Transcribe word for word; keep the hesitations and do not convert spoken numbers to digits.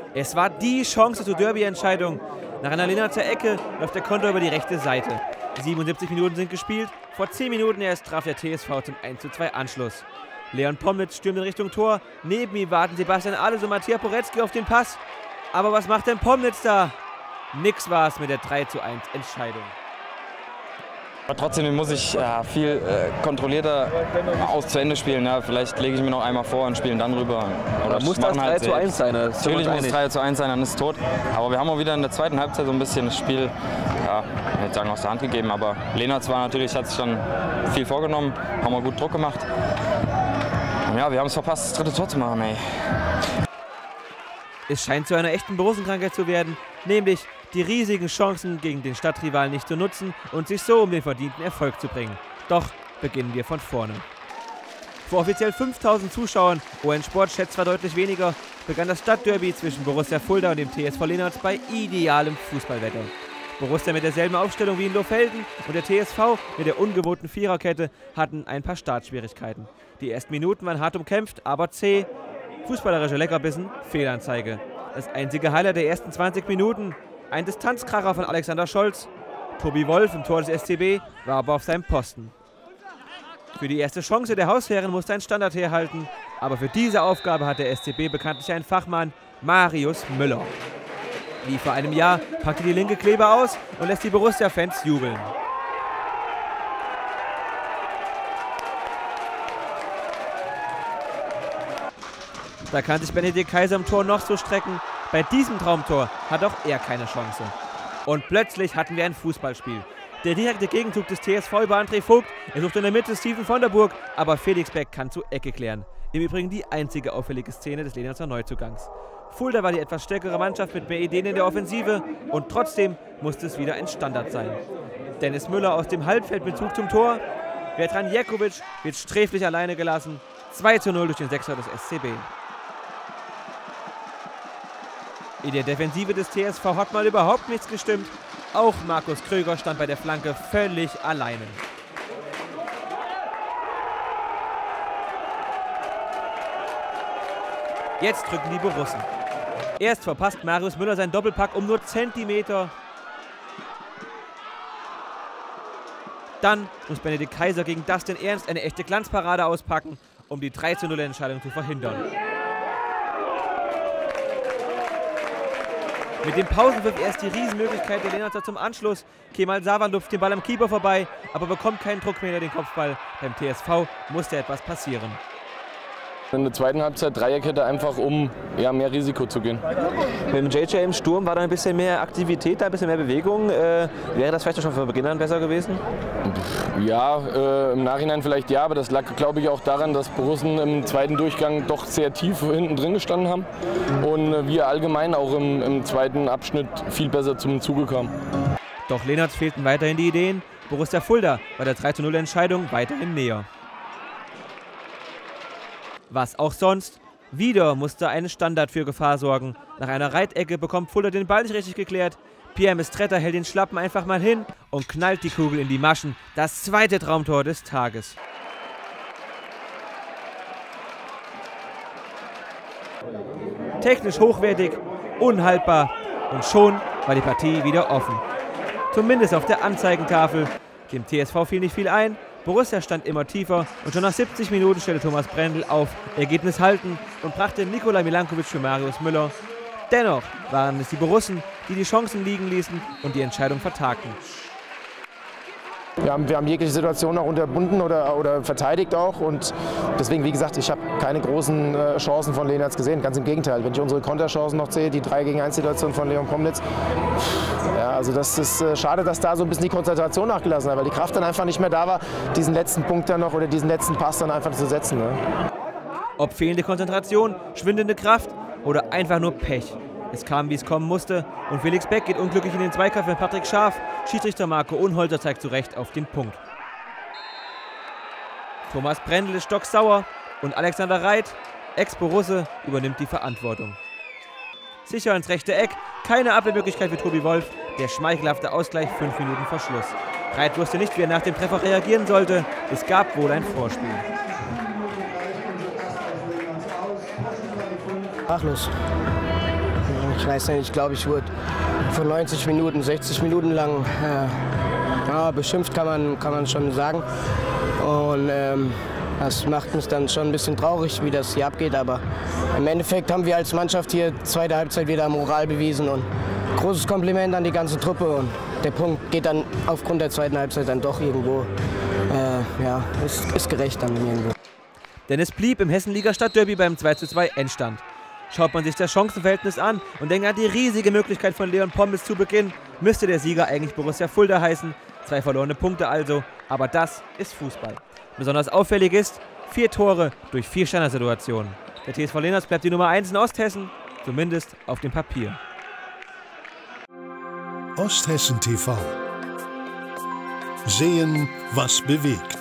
Es war die Chance zur Derby-Entscheidung. Nach einer Lehnerzer Ecke läuft der Konter über die rechte Seite. siebenundsiebzig Minuten sind gespielt. Vor zehn Minuten erst traf der T S V zum eins zu zwei Anschluss. Leon Pomlitz stürmt in Richtung Tor. Neben ihm warten Sebastian Ahles und Mattia Poretzky auf den Pass. Aber was macht denn Pomlitz da? Nix war es mit der drei zu eins Entscheidung. Aber trotzdem muss ich ja, viel äh, kontrollierter aus zu Ende spielen. Ja. Vielleicht lege ich mir noch einmal vor und spiele dann rüber. Oder muss das drei zu eins sein? Das Natürlich muss es drei zu eins sein, dann ist es tot. Aber wir haben auch wieder in der zweiten Halbzeit so ein bisschen das Spiel, ja, ich würde sagen, aus der Hand gegeben. Aber Lehnertz war natürlich, hat sich dann viel vorgenommen, haben wir gut Druck gemacht. Und ja, wir haben es verpasst, das dritte Tor zu machen. Ey. Es scheint zu einer echten Borussenkrankheit zu werden, nämlich die riesigen Chancen gegen den Stadtrivalen nicht zu nutzen und sich so um den verdienten Erfolg zu bringen. Doch beginnen wir von vorne. Vor offiziell fünftausend Zuschauern, O N Sport schätzt zwar deutlich weniger, begann das Stadtderby zwischen Borussia Fulda und dem T S V Lehnertz bei idealem Fußballwetter. Borussia mit derselben Aufstellung wie in Lohfelden und der T S V mit der ungewohnten Viererkette hatten ein paar Startschwierigkeiten. Die ersten Minuten waren hart umkämpft, aber zäh. Fußballerische Leckerbissen, Fehlanzeige. Das einzige Highlight der ersten zwanzig Minuten. Ein Distanzkracher von Alexander Scholz. Tobi Wolf im Tor des S C B war aber auf seinem Posten. Für die erste Chance der Hausherren musste ein Standard herhalten. Aber für diese Aufgabe hat der S C B bekanntlich einen Fachmann, Marius Müller. Wie vor einem Jahr packte die linke Kleber aus und lässt die Borussia-Fans jubeln. Da kann sich Benedikt Kaiser im Tor noch so strecken. Bei diesem Traumtor hat auch er keine Chance. Und plötzlich hatten wir ein Fußballspiel. Der direkte Gegenzug des T S V über André Vogt. Er sucht in der Mitte Steven von der Burg, aber Felix Beck kann zur Ecke klären. Im Übrigen die einzige auffällige Szene des Lehnertzer Neuzugangs. Fulda war die etwas stärkere Mannschaft mit mehr Ideen in der Offensive und trotzdem musste es wieder ein Standard sein. Dennis Müller aus dem Halbfeldbezug zum Tor. Bertrand Jerkovic wird sträflich alleine gelassen. zwei zu null durch den Sechser des S C B. In der Defensive des T S V hat mal überhaupt nichts gestimmt. Auch Markus Kröger stand bei der Flanke völlig alleine. Jetzt drücken die Borussen. Erst verpasst Marius Müller seinen Doppelpack um nur Zentimeter. Dann muss Benedikt Kaiser gegen Dustin Ernst eine echte Glanzparade auspacken, um die drei zu null Entscheidung zu verhindern. Mit dem Pausenpfiff erst die Riesenmöglichkeit der Lehnertzer zum Anschluss. Kemal Sawan lupft den Ball am Keeper vorbei, aber bekommt keinen Druck mehr hinter den Kopfball. Beim T S V musste etwas passieren. In der zweiten Halbzeit Dreierkette einfach, um ja, mehr Risiko zu gehen. Mit dem J J im Sturm war da ein bisschen mehr Aktivität, da ein bisschen mehr Bewegung. Äh, wäre das vielleicht schon von Beginn an besser gewesen? Ja, äh, im Nachhinein vielleicht ja, aber das lag, glaube ich, auch daran, dass Borussen im zweiten Durchgang doch sehr tief hinten drin gestanden haben und äh, wir allgemein auch im, im zweiten Abschnitt viel besser zum Zuge kamen. Doch Lehnertz fehlten weiterhin die Ideen. Borussia Fulda bei der drei zu null Entscheidung weiterhin näher. Was auch sonst, wieder musste ein Standard für Gefahr sorgen. Nach einer Reitecke bekommt Fulda den Ball nicht richtig geklärt. Pierre Mestretter hält den Schlappen einfach mal hin und knallt die Kugel in die Maschen. Das zweite Traumtor des Tages. Technisch hochwertig, unhaltbar und schon war die Partie wieder offen. Zumindest auf der Anzeigentafel. Dem T S V fiel nicht viel ein. Borussia stand immer tiefer und schon nach siebzig Minuten stellte Thomas Brendel auf Ergebnis halten und brachte Nikola Milankovic für Marius Müller. Dennoch waren es die Borussen, die die Chancen liegen ließen und die Entscheidung vertagten. Wir haben, wir haben jegliche Situation auch unterbunden oder, oder verteidigt auch und deswegen, wie gesagt, ich habe keine großen äh, Chancen von Lehnertz gesehen, ganz im Gegenteil. Wenn ich unsere Konterchancen noch sehe, die drei gegen eins Situation von Leon Pomlitz, ja, also das ist äh, schade, dass da so ein bisschen die Konzentration nachgelassen hat, weil die Kraft dann einfach nicht mehr da war, diesen letzten Punkt dann noch oder diesen letzten Pass dann einfach zu setzen. Ne? Ob fehlende Konzentration, schwindende Kraft oder einfach nur Pech. Es kam, wie es kommen musste und Felix Beck geht unglücklich in den Zweikampf mit Patrick Scharf. Schiedsrichter Marco Unholzer zeigt zu Recht auf den Punkt. Thomas Brendel ist stocksauer und Alexander Reit, Ex-Borusse, übernimmt die Verantwortung. Sicher ins rechte Eck, keine Abwehrmöglichkeit für Tobi Wolf, der schmeichelhafte Ausgleich fünf Minuten vor Schluss. Reit wusste nicht, wie er nach dem Treffer reagieren sollte, es gab wohl ein Vorspiel. Achlos. Ich weiß nicht, ich glaube, ich wurde von neunzig Minuten, sechzig Minuten lang äh, ja, beschimpft, kann man, kann man schon sagen. Und ähm, das macht mich dann schon ein bisschen traurig, wie das hier abgeht. Aber im Endeffekt haben wir als Mannschaft hier zweite Halbzeit wieder Moral bewiesen. Und großes Kompliment an die ganze Truppe. Und der Punkt geht dann aufgrund der zweiten Halbzeit dann doch irgendwo, äh, ja, ist, ist gerecht dann irgendwo. Denn es blieb im Hessen-Liga-Stadtderby beim zwei zu zwei Endstand. Schaut man sich das Chancenverhältnis an und denkt an die riesige Möglichkeit von Leon Pommes zu Beginn, müsste der Sieger eigentlich Borussia Fulda heißen. Zwei verlorene Punkte also, aber das ist Fußball. Besonders auffällig ist, vier Tore durch vier Standardsituationen. Der T S V Lehnertz bleibt die Nummer eins in Osthessen, zumindest auf dem Papier. Osthessen T V. Sehen, was bewegt.